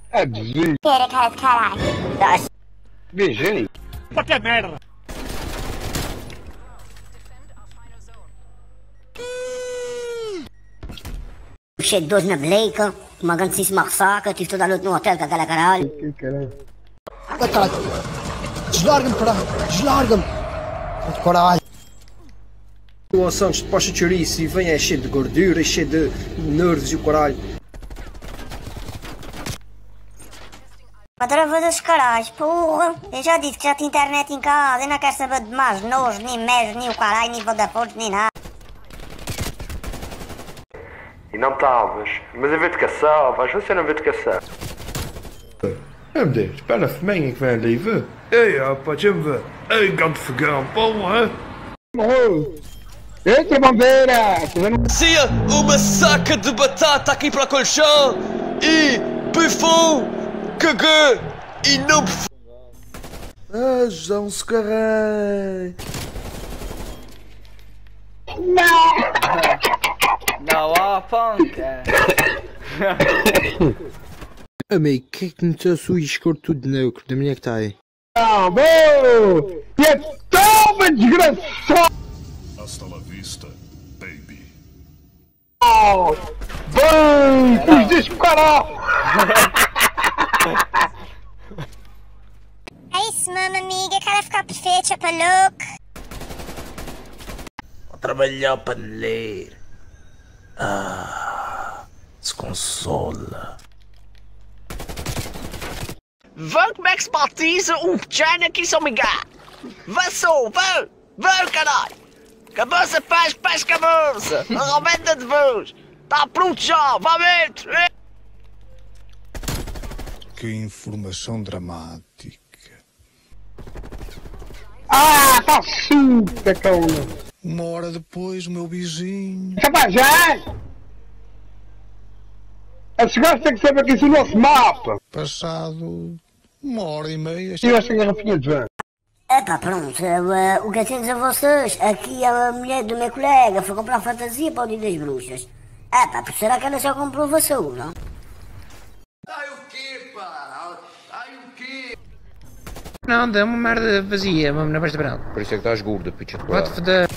É desvio. Pera, cara de caralho. Beijei. Pra que merda? Cheio de 12 na Blake, uma grandíssima ressaca, tive toda a noite no hotel com aquela caralho. Que caralho. Ah, caralho. Deslarga-me, caralho. Deslarga-me. Caralho. O Santos de posta de chouriço e vem é cheio de gordura, cheio de nervos e o caralho. Outra vez os caralhos, porra. Eu já disse que já tinha internet em casa, eu não quero saber de mais nojo, nem merda, nem o caralho, nem Vodafone, nem nada. E não estavas, mas a ver de caçavas, você não vê de caçar. MD, espera för mig ikväll livet. Ja, på tjumve. Ögat för grann på mig. Eita, bandeira! Sia uma saca de batata aqui para o colchão e buffon, cagã e não Ah, João Secarrei. Não há panca. Amigo, que é que meteu-se o iscor tudo neutro? Da minha que está aí? Ah, bom! E é tão desgraçado! Hasta la vista, baby. Bem, fiz disso, caralho! É isso mesmo, amiga. Quero ficar perfeita para louco. Vou trabalhar para ler. Se consola. Vão como é que se batiza um pequeno aqui em São Miguel? Vá só, vão caralho! Cabeça, pés, cabeça! Arrebenta de vos! Está pronto já, vá dentro! Que informação dramática. Ah, tá suca, caona! Uma hora depois, o meu vizinho. Capajás! A segurança tem que saber que isso é o nosso mapa! Passado uma hora e meia. E esta garrafinha de vã? Epá, pronto, o que eu tenho a dizer a vocês? Aqui a mulher do meu colega foi comprar fantasia para o Dia das Bruxas. Epá, será que ela só comprou vassoura? Ai o quê, pá? Ai o quê? Não, dá uma merda vazia, na pasta branca. Por isso é que estás gorda, picha de Pode foder.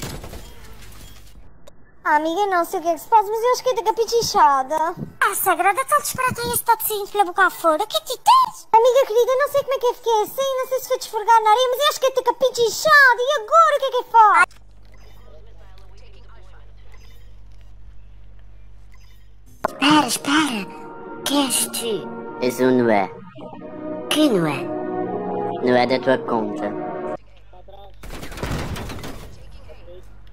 Ah, amiga, não sei o que é que se passa, mas eu acho que estou capichichada. Ah, sagrada, tal disparate esse totezinho pela boca afora. O que é que tu tens? Amiga querida, não sei como é que eu fiquei assim, não sei se foi desforgar na areia, mas eu acho que estou capichichada. E agora o que é que eu faço? Espera. Quem és tu? És um Noé. Que Noé? Noé da tua conta.